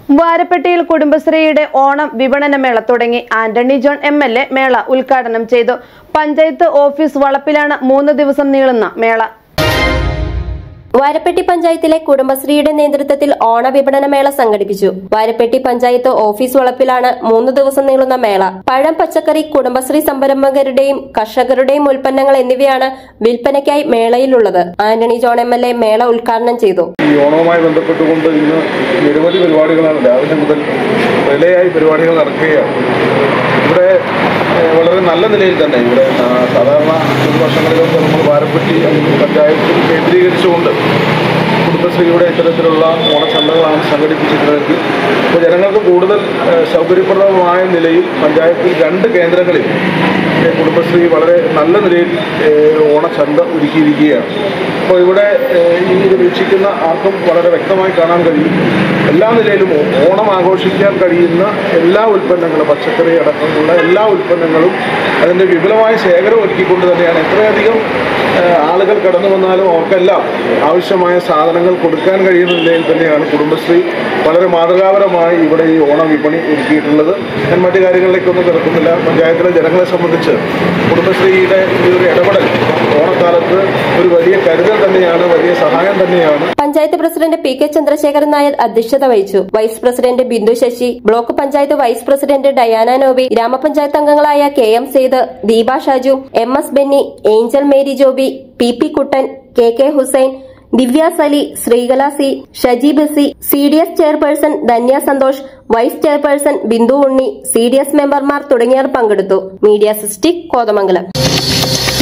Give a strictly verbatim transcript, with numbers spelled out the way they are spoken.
വാരപ്പെട്ടിയിൽ കുടുംബശ്രീയുടെ ഓണം വിപണന മേള തുടങ്ങി. Antony John M L A മേള ഉദ്ഘാടനം ചെയ്തു. പഞ്ചായത്ത് ഓഫീസ് വളപ്പിലാണ് മൂന്ന് ദിവസം നീളുന്ന മേള. വാരപ്പെട്ടി പഞ്ചായത്തിലെ കുടുംബശ്രീയുടെ നേതൃത്വത്തിൽ ഓണ വിപണന മേള സംഘടിപ്പിച്ചു. വാരപ്പെട്ടി പഞ്ചായത്ത് ഓഫീസ് വളപ്പിലാണ് മൂന്ന് ദിവസം നീളുന്ന മേള. പഴം, പച്ചക്കറി, കുടുംബശ്രീ സംരംഭകരുടെയും കർഷകരുടെയും ഉൽപ്പന്നങ്ങൾ എന്നിവയാണ് വിൽപ്പനയ്ക്കായി മേളയിലുള്ളത്. Antony John M L A മേള ഉദ്ഘാടനം ചെയ്തു. ഈ ഓണവുമായി ബന്ധപ്പെട്ടുകൊണ്ട് ഇന്ന് നിരവധി പരിപാടികളാണ് രാവിലെ മുതൽ റിലേയായി പരിപാടികൾ നടക്കുകയാണ്. ഇവിടെ വളരെ നല്ല നിലയിൽ തന്നെ ഇവിടെ സാധാരണ ഒരു വർഷങ്ങളിലൊക്കെ നമ്മൾ വാരപ്പെട്ടി പഞ്ചായത്തിൽ കേന്ദ്രീകരിച്ചുകൊണ്ട് കുടുംബശ്രീയുടെ ഇത്തരത്തിലുള്ള ഓണച്ചന്തകളാണ് സംഘടിപ്പിച്ചിട്ടുള്ളത്. അപ്പോൾ ജനങ്ങൾക്ക് കൂടുതൽ സൗകര്യപ്രദമായ നിലയിൽ പഞ്ചായത്തിൽ രണ്ട് കേന്ദ്രങ്ങളിൽ കുടുംബശ്രീ വളരെ നല്ല നിലയിൽ ഓണച്ചന്ത ഒരുക്കിയിരിക്കുകയാണ്. അപ്പോൾ ഇവിടെ ഇത് വീക്ഷിക്കുന്ന ആർക്കും വളരെ വ്യക്തമായി കാണാൻ കഴിയും. എല്ലാ നിലയിലും ഓണം ആഘോഷിക്കാൻ കഴിയുന്ന എല്ലാ ഉൽപ്പന്നങ്ങളും, പച്ചക്കറി അടക്കമുള്ള എല്ലാ ഉൽപ്പന്നങ്ങളും അതിൻ്റെ വിപുലമായ ശേഖരം ഒരുക്കിക്കൊണ്ട് തന്നെയാണ് എത്രയധികം ആളുകൾ കടന്നു വന്നാലും അവർക്കെല്ലാം ആവശ്യമായ സാധനങ്ങൾ കൊടുക്കാൻ കഴിയുന്ന നിലയിൽ തന്നെയാണ് കുടുംബശ്രീ വളരെ മാതൃകാപരമായി ഇവിടെ ഈ ഓണ വിപണി ഒരുക്കിയിട്ടുള്ളത്. ഞാൻ മറ്റു കാര്യങ്ങളിലേക്കൊന്നും കിടക്കുന്നില്ല. പഞ്ചായത്തിലെ ജനങ്ങളെ സംബന്ധിച്ച് കുടുംബശ്രീയുടെ ഈ ഒരു ഇടപെടൽ ഓണക്കാലത്ത് ഒരു വലിയ കരുതൽ തന്നെയാണ്, വലിയ സഹായം തന്നെയാണ്. Panchayat president P K Chandrasekharan Nair അധ്യക്ഷത വഹിച്ചു. Vice president Bindu Sasi, block panchayat vice president Diana Nobi, ഗ്രാമപഞ്ചായത്ത് അംഗങ്ങളായ K M Sayed, Deepa Shaju, M S Benny, Angel Mary Joby, P P Kuttan, K K Hussain, Divya Sali, Sreekala C, Shaji Basi, C D S chairperson Dhanya Santhosh, vice chairperson Bindu Unni, C D S മെമ്പർമാർ തുടങ്ങിയവർ പങ്കെടുത്തു. മീഡിയ സിസ്റ്റിക് കോതമംഗലം.